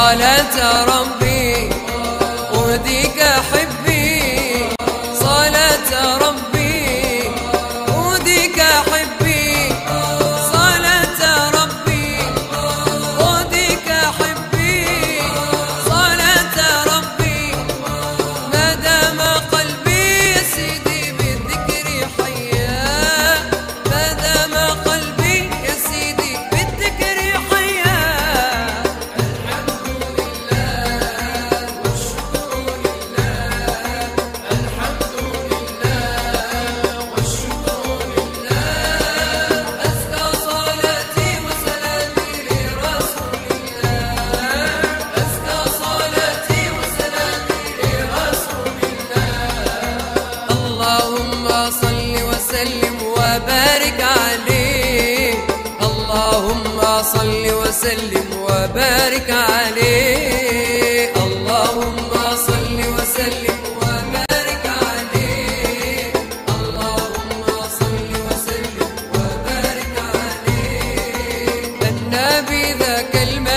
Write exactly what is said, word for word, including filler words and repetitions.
صلاة ربي أهديك حبي، صلاة ربي أهديك حبي، صلاة ربي أهديك حبي، صلاة ربي ما دام قلبي يا سيدي بالذكر حيا، ما دام قلبي يا سيدي بالذكر حيا. وبارك عليه، اللهم صل وسلم وبارك عليه، اللهم صل وسلم وبارك عليه، اللهم صل وسلم وبارك عليه. النبي ذاك المجد